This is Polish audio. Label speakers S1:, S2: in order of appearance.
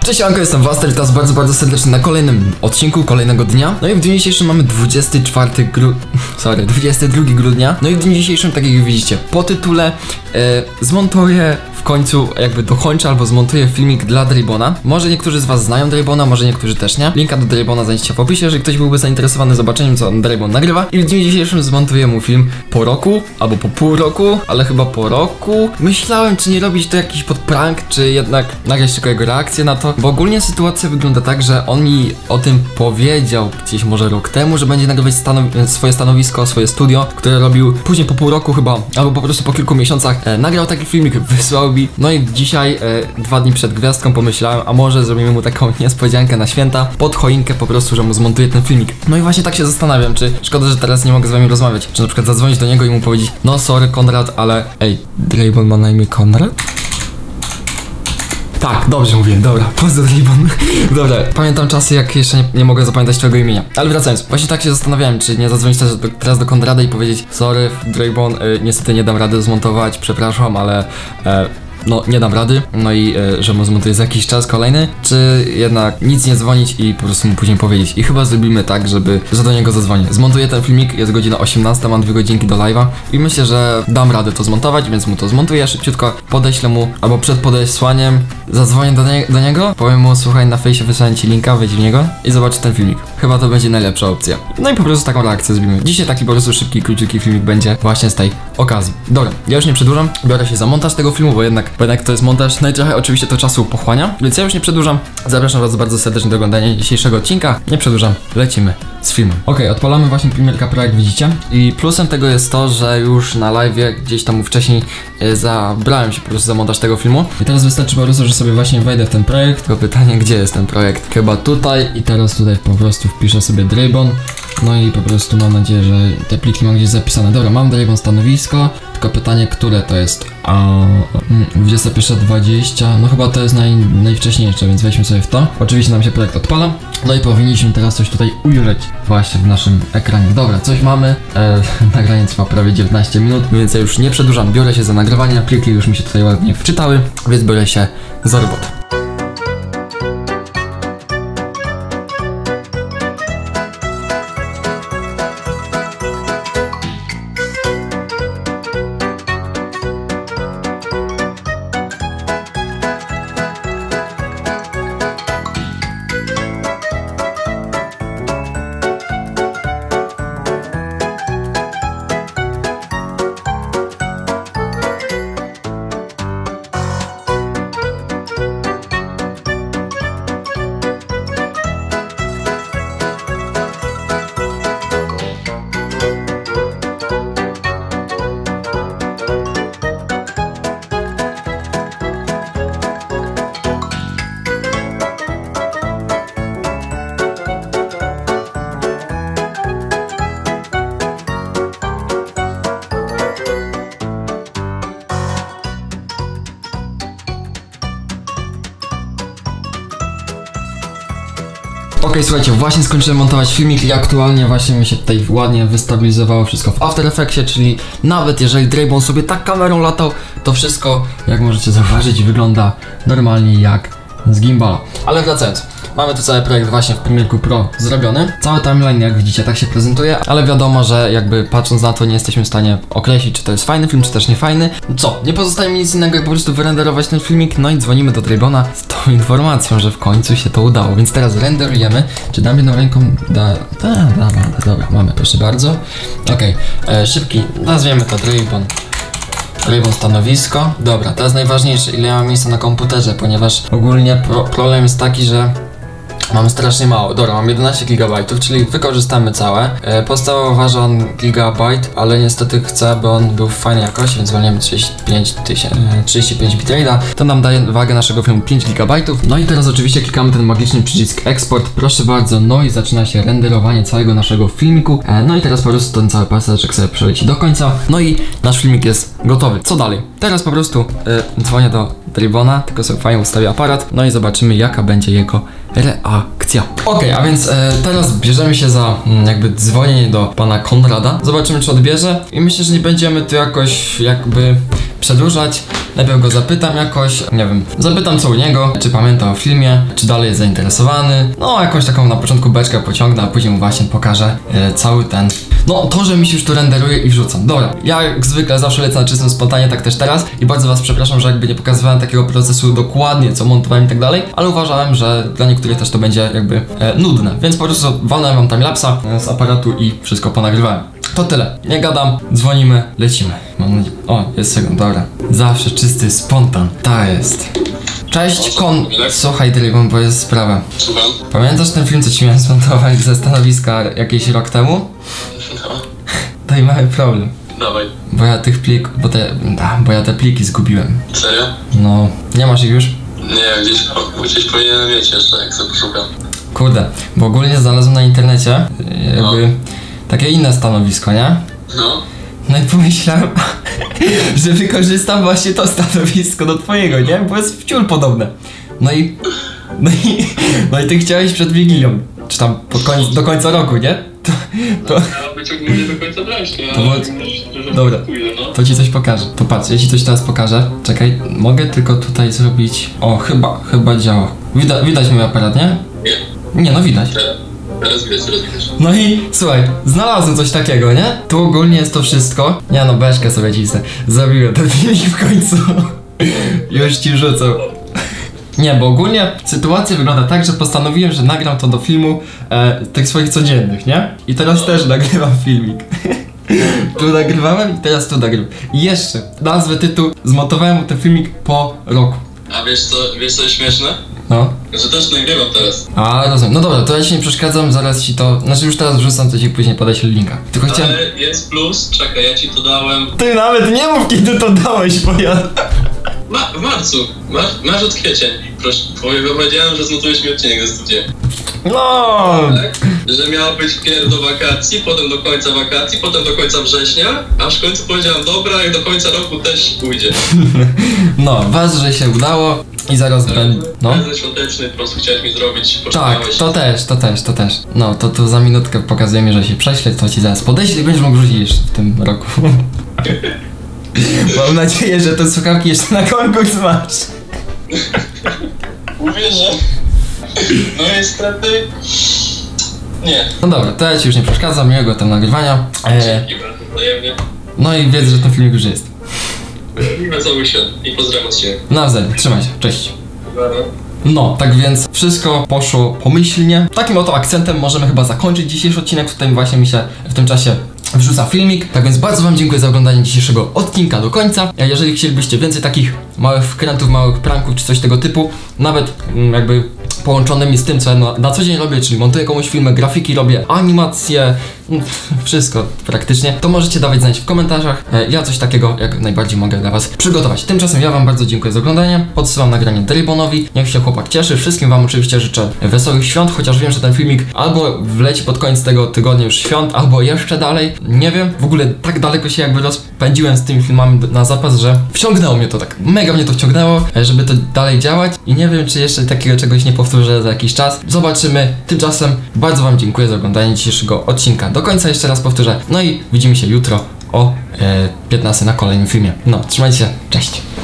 S1: Cześć, Anko, jestem Waster, witam bardzo serdecznie na kolejnym odcinku, kolejnego dnia. No i w dniu dzisiejszym mamy 22 grudnia. No i w dniu dzisiejszym, tak jak widzicie po tytule, zmontuję w końcu, jakby dokończę albo zmontuję filmik dla Draybona. Może niektórzy z was znają Draybona, może niektórzy też nie. Linka do Draybona znajdziecie w opisie, jeżeli ktoś byłby zainteresowany zobaczeniem, co Draybon nagrywa. I w dniu dzisiejszym zmontuję mu film po roku, albo po pół roku, ale chyba po roku. Myślałem, czy nie robić to jakiś podprank, czy jednak nagrać tylko jego reakcję na to. Bo ogólnie sytuacja wygląda tak, że on mi o tym powiedział gdzieś może rok temu, że będzie nagrywać swoje stanowisko, swoje studio, które robił później po pół roku chyba, albo po prostu po kilku miesiącach. Nagrał taki filmik, wysłał mi. No i dzisiaj, 2 dni przed gwiazdką, pomyślałem, a może zrobimy mu taką niespodziankę na święta, pod choinkę po prostu, że mu zmontuję ten filmik. No i właśnie tak się zastanawiam, czy szkoda, że teraz nie mogę z wami rozmawiać, czy na przykład zadzwonić do niego i mu powiedzieć: no sorry Konrad, ale ej, Draybon ma na imię Konrad? Tak, dobrze mówię, dobra, pozdro Draybon. Dobra, pamiętam czasy, jak jeszcze nie mogę zapamiętać twojego imienia. Ale wracając, właśnie tak się zastanawiałem, czy nie zadzwonić teraz do Konrada i powiedzieć: sorry Draybon, niestety nie dam rady zmontować, przepraszam, ale no nie dam rady, no i że mu zmontuję za jakiś czas kolejny, czy jednak nic nie dzwonić i po prostu mu później powiedzieć. I chyba zrobimy tak, że do niego zadzwonię. Zmontuję ten filmik, jest godzina 18, mam 2 godzinki do live'a i myślę, że dam radę to zmontować, więc mu to zmontuję szybciutko, podeślę mu, albo przed podesłaniem zadzwonię do niego, powiem mu: słuchaj, na fejsie wysłałem ci linka, wejdź w niego i zobacz ten filmik. Chyba to będzie najlepsza opcja. No i po prostu taką reakcję zrobimy. Dzisiaj taki po prostu szybki, króciutki filmik będzie właśnie z tej okazji. Dobra, ja już nie przedłużam, biorę się za montaż tego filmu, bo jednak to jest montaż, no i trochę oczywiście to czasu pochłania, więc ja już nie przedłużam. Zapraszam was bardzo serdecznie do oglądania dzisiejszego odcinka. Nie przedłużam, lecimy z filmem. Okej, odpalamy właśnie Premiere Pro, jak widzicie. I plusem tego jest to, że już na live'ie gdzieś tam wcześniej zabrałem się po prostu za montaż tego filmu. I teraz wystarczy po prostu, że sobie właśnie wejdę w ten projekt. Tylko pytanie, gdzie jest ten projekt? Chyba tutaj. I teraz tutaj po prostu wpiszę sobie Draybon. No i po prostu mam nadzieję, że te pliki mam gdzieś zapisane. Dobra, mam Draybon stanowisko. Tylko pytanie, które to jest? 21:20. No chyba to jest najwcześniejsze, więc wejdźmy sobie w to. Oczywiście nam się projekt odpala. No i powinniśmy teraz coś tutaj ujrzeć właśnie w naszym ekranie. Dobra, coś mamy. Nagranie trwa prawie 19 minut, więc ja już nie przedłużam. Biorę się za nagrywanie. Pliki już mi się tutaj ładnie wczytały, więc biorę się za robotę. Okej, słuchajcie, właśnie skończyłem montować filmik i aktualnie właśnie mi się tutaj ładnie wystabilizowało wszystko w After Effectsie, czyli nawet jeżeli Draybon sobie tak kamerą latał, to wszystko, jak możecie zauważyć, wygląda normalnie jak z gimbala. Ale wracając, mamy tu cały projekt właśnie w Premiere Pro zrobiony. Cały timeline, jak widzicie, tak się prezentuje, ale wiadomo, że jakby patrząc na to, nie jesteśmy w stanie określić, czy to jest fajny film, czy też nie fajny. Co? Nie pozostaje mi nic innego, jak po prostu wyrenderować ten filmik, no i dzwonimy do Draybona z tą informacją, że w końcu się to udało. Więc teraz renderujemy. Czy dam jedną ręką? Dobra, mamy, proszę bardzo. Okej, szybki, nazwiemy to Draybon stanowisko. Dobra, teraz najważniejsze, ile ja mam miejsca na komputerze, ponieważ ogólnie problem jest taki, że mam strasznie mało. Dobra, mam 11 GB, czyli wykorzystamy całe. Podstawowo waży on gigabajt, ale niestety chcę, aby on był w fajnej jakości, więc zwolnimy 35 bitrate'a. To nam daje wagę naszego filmu 5 GB. No i teraz oczywiście klikamy ten magiczny przycisk eksport, proszę bardzo, no i zaczyna się renderowanie całego naszego filmiku. No i teraz po prostu ten cały paseczek sobie przeleci do końca. No i nasz filmik jest gotowy. Co dalej? Teraz po prostu dzwonię do Draybona, tylko sobie fajnie ustawię aparat, no i zobaczymy, jaka będzie jego reakcja. Okej, a więc teraz bierzemy się za jakby dzwonienie do pana Konrada. Zobaczymy, czy odbierze i myślę, że nie będziemy tu jakoś jakby przedłużać. Najpierw go zapytam jakoś, nie wiem, zapytam co u niego, czy pamięta o filmie, czy dalej jest zainteresowany. No, jakąś taką na początku beczkę pociągnę, a później mu właśnie pokażę cały ten... No, to, że mi się już tu renderuje i wrzucam. Dobra, ja jak zwykle zawsze lecę na czystym spontanie, tak też teraz. I bardzo was przepraszam, że jakby nie pokazywałem takiego procesu dokładnie, co montowałem i tak dalej. Ale uważałem, że dla niektórych też to będzie jakby nudne. Więc po prostu walnąłem wam timelapsa z aparatu i wszystko ponagrywałem. To tyle. Nie gadam, dzwonimy, lecimy. Mam nadzieję... O, jest sekund, dobra. Zawsze czysty spontan. Ta jest. Cześć, Słuchaj, Dragon, bo jest sprawa.
S2: Słucham?
S1: Pamiętasz ten film, co ci miałem zmontować ze stanowiska jakiś rok temu?
S2: No.
S1: To i mamy problem.
S2: Dawaj.
S1: Bo ja tych plików, bo ja te pliki zgubiłem.
S2: Serio?
S1: No, nie masz ich już?
S2: Nie, gdzieś powinienem mieć jeszcze, jak sobie poszukam.
S1: Kurde, bo ogólnie znalazłem na internecie jakby takie inne stanowisko, nie?
S2: No.
S1: No i pomyślałem, że wykorzystam właśnie to stanowisko do twojego, nie? Bo jest wciul podobne. No i ty chciałeś przed Wigilią, czy tam do końca roku, nie? To
S2: Miało być ogólnie do końca września,
S1: dobra, to ci coś pokażę. To patrz, ja ci coś teraz pokażę. Czekaj, mogę tylko tutaj zrobić... O, chyba działa. Widać mój aparat, nie?
S2: Nie.
S1: Nie, no widać.
S2: Teraz widać.
S1: No i słuchaj, znalazłem coś takiego, nie? Tu ogólnie jest to wszystko. Nie no, beczkę sobie cisnę. Zrobiłem ten filmik w końcu. Już ci rzucę. Nie, bo ogólnie sytuacja wygląda tak, że postanowiłem, że nagram to do filmu tych swoich codziennych, nie? I teraz też nagrywam filmik. Tu nagrywałem i teraz tu nagrywam. I jeszcze, nazwę, tytuł, zmontowałem ten filmik po roku.
S2: A wiesz co jest śmieszne?
S1: No.
S2: Że też nagrywam teraz.
S1: A, rozumiem. No dobra, to ja ci nie przeszkadzam, zaraz ci to... Znaczy już teraz wrzucam, to ci później podeślę linka. Tylko chciałem...
S2: Ale jest plus, czekaj, ja ci to dałem...
S1: Ty nawet nie mów, kiedy to dałeś, bo ja...
S2: W marcu. Masz od kwiecień. Proszę, powiedziałem, że zmontujesz mi odcinek ze studia.
S1: No.
S2: Tak? Że miało być pierw do wakacji, potem do końca wakacji, potem do końca września, aż w końcu powiedziałem, dobra, jak do końca roku też pójdzie.
S1: No, ważne, że się udało i zaraz będę... No.
S2: Prezent świąteczny po prostu chciałeś mi zrobić,
S1: Tak, to też. No, to tu za minutkę pokazuje mi, że się prześlę, to ci zaraz podeślę i będziesz mógł wrzucić jeszcze w tym roku. Mam nadzieję, że te słuchawki jeszcze na konkurs masz.
S2: Mówię, że... No niestety... Nie.
S1: No dobra, to ja ci już nie przeszkadzam, miłego tam nagrywania.
S2: Dzięki bardzo wzajemnie.
S1: No i wiedz, że ten filmik już jest.
S2: I wesoły się. I pozdrawiam odcinek.
S1: Nawzajem, trzymaj się, cześć.
S2: Dobra.
S1: No, tak więc wszystko poszło pomyślnie. Takim oto akcentem możemy chyba zakończyć dzisiejszy odcinek, tutaj właśnie mi się w tym czasie wrzuca filmik. Tak więc bardzo wam dziękuję za oglądanie dzisiejszego odcinka do końca. Jeżeli chcielibyście więcej takich małych wkrętów, małych pranków czy coś tego typu, nawet jakby połączonymi z tym, co ja na co dzień robię, czyli montuję komuś filmy, grafiki robię, animacje, wszystko praktycznie, to możecie dawać znać w komentarzach. Ja coś takiego jak najbardziej mogę dla was przygotować. Tymczasem ja wam bardzo dziękuję za oglądanie, podsyłam nagranie Drabonowi, niech się chłopak cieszy, wszystkim wam oczywiście życzę wesołych świąt, chociaż wiem, że ten filmik albo wleci pod koniec tego tygodnia już świąt, albo jeszcze dalej, nie wiem, w ogóle tak daleko się jakby rozpędziłem z tymi filmami na zapas, że wciągnęło mnie to tak, mega mnie to wciągnęło, żeby to dalej działać i nie wiem, czy jeszcze takiego czegoś nie powtórzę za jakiś czas, zobaczymy. Tymczasem bardzo wam dziękuję za oglądanie dzisiejszego odcinka do końca, jeszcze raz powtórzę, no i widzimy się jutro o 15 na kolejnym filmie. No, trzymajcie się, cześć!